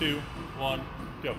2, 1, go.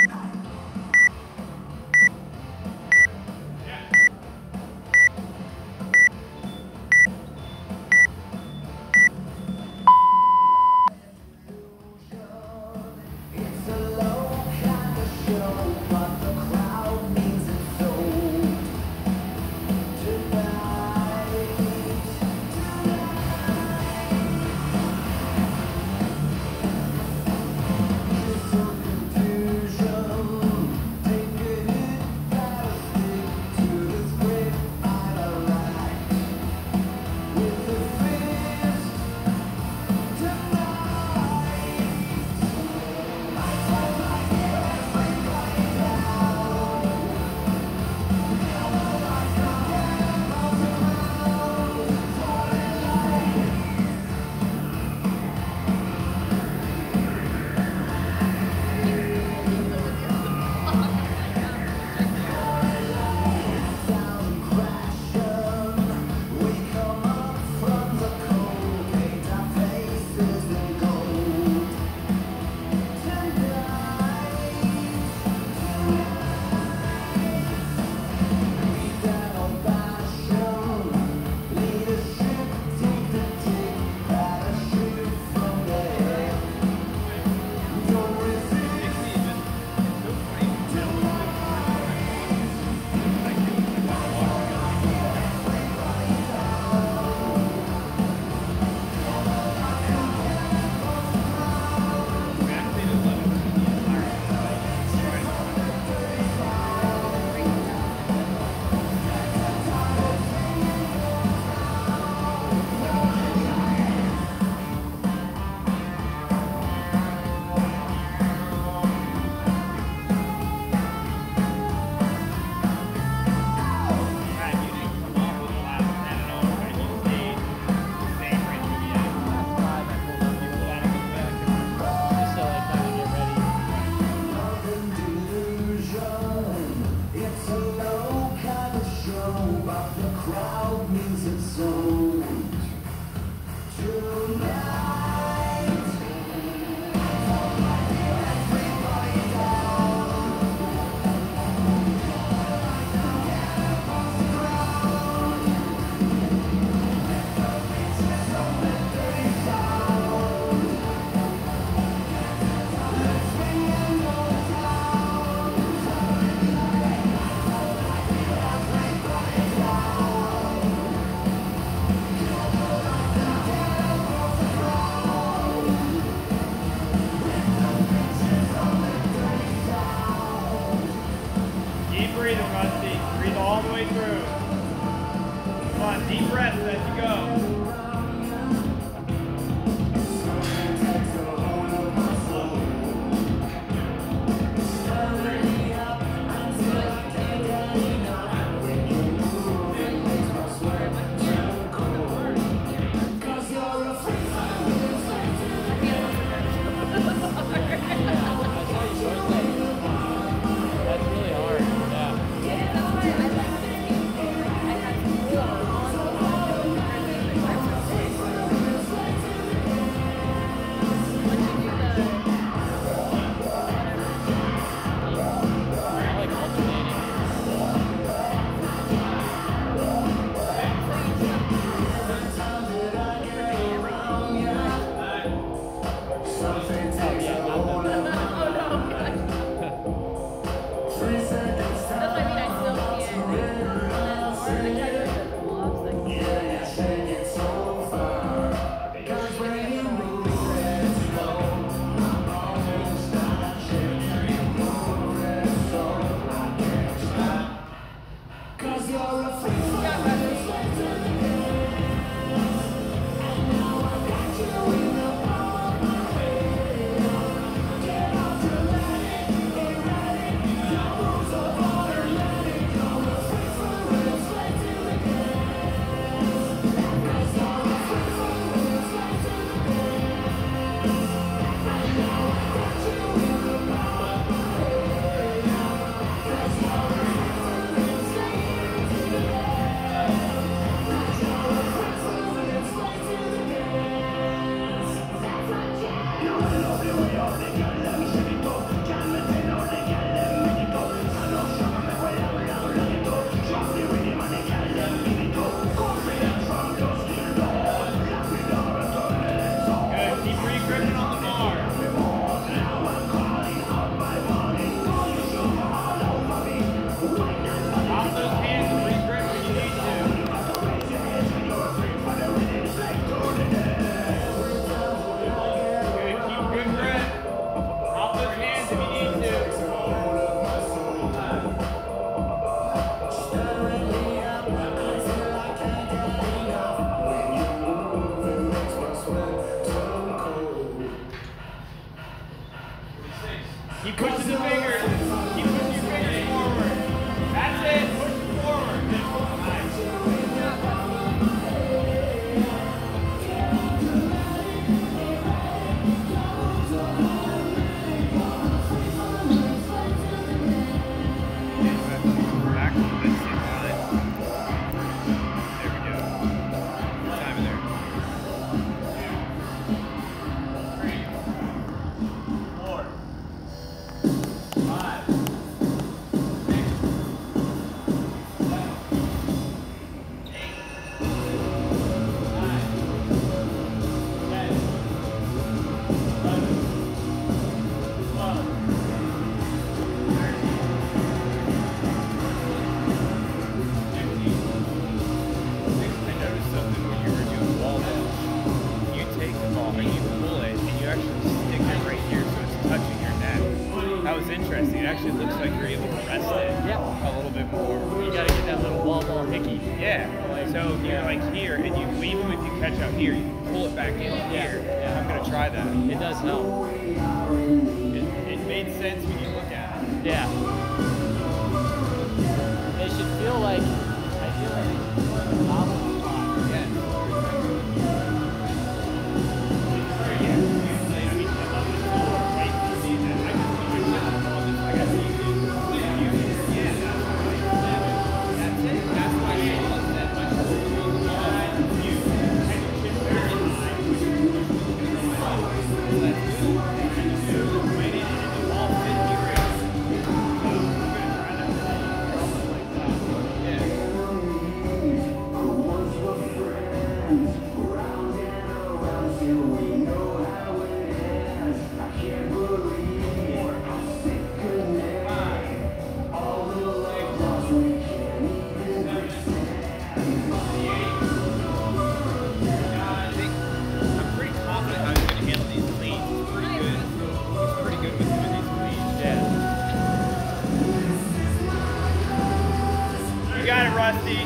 Deep breaths as you go. picky. Yeah. Like, So you're like here, and you even if you catch up here, you can pull it back in here. Yeah. I'm gonna try that. It does help. It made sense when you look at it. Yeah. It should feel like, I feel like it's more of a novel spot. Yeah. You got it, Rusty.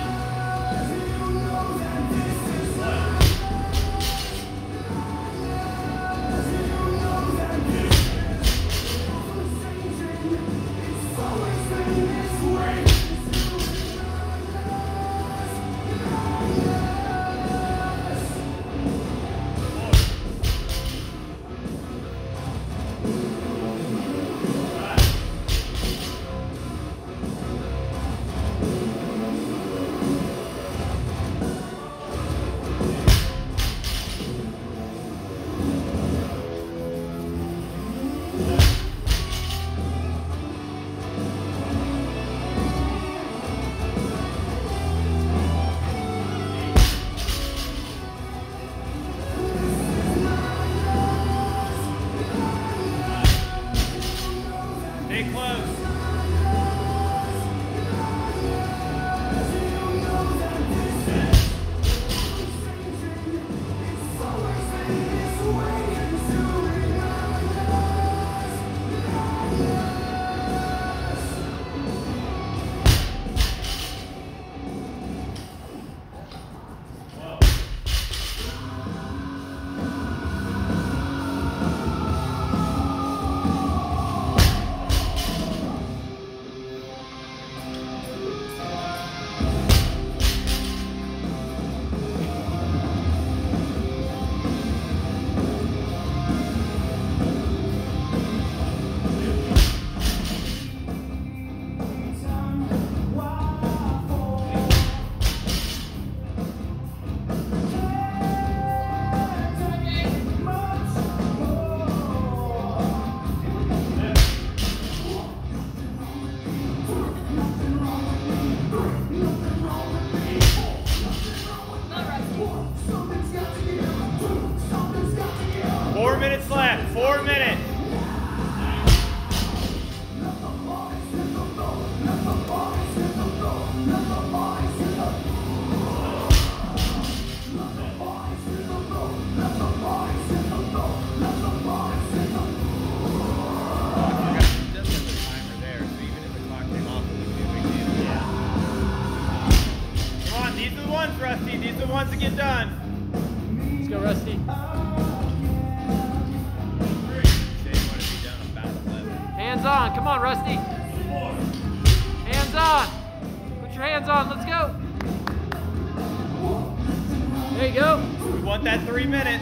Stay close. Four minutes left. 4 minutes. Come on, these are the ones, Rusty. These are the ones that get done. Let's go, Rusty. Hands on. Come on, Rusty. Hands on. Put your hands on. Let's go. There you go. We want that 3 minutes.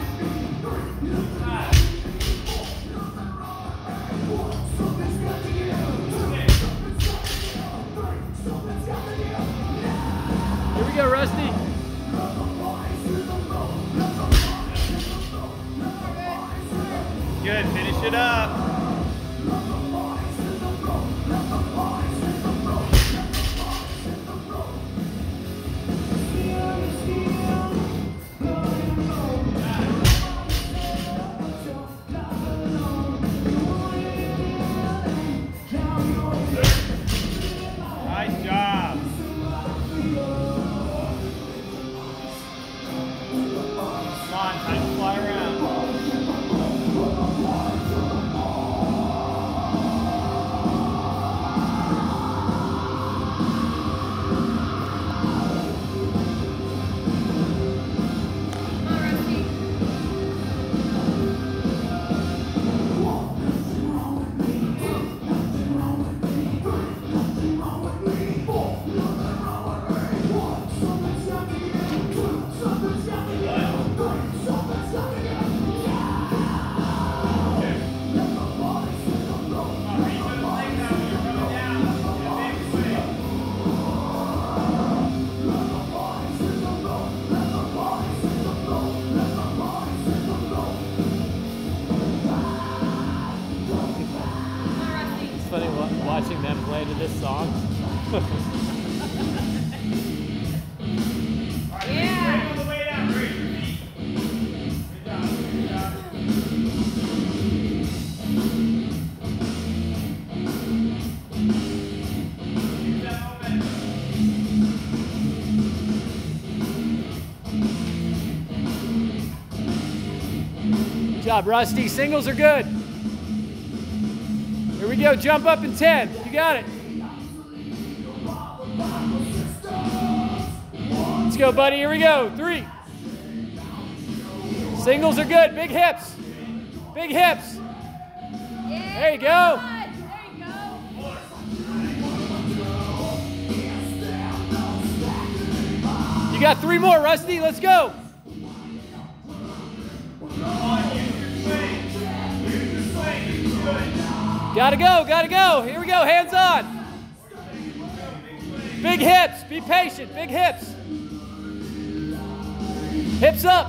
Here we go, Rusty. Good. Finish it up. Nice job. Come on, time to fly around. song. Yeah. On the way down, raise your feet. Good job. Good job. Use that momentum. Good job, Rusty. Singles are good. Here we go. Jump up in 10. You got it. Let's go, buddy. Here we go. 3. Singles are good. Big hips. Big hips. There you go. You got 3 more, Rusty. Let's go. Gotta go, gotta go. Here we go, hands on. Big hips, be patient, big hips. Hips up.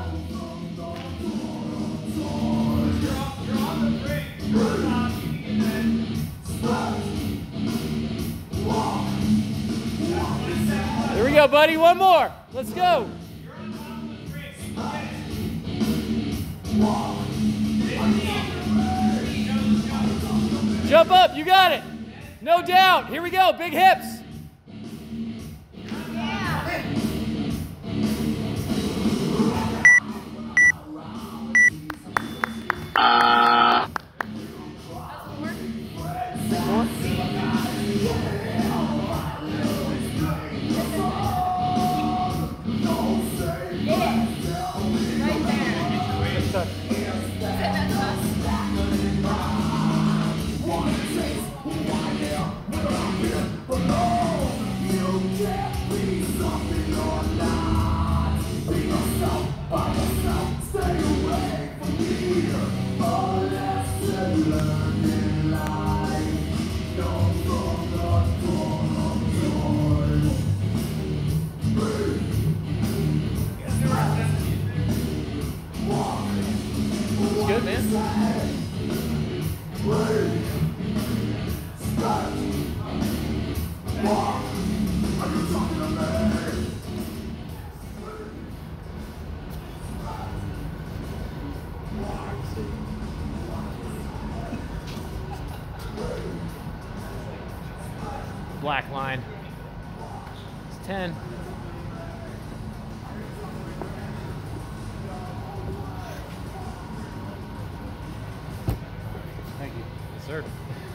Here we go, buddy, one more. Let's go. Jump up, you got it. No doubt. Here we go, big hips. Good, man. Black line. It's 10. Thank you. Yes, sir.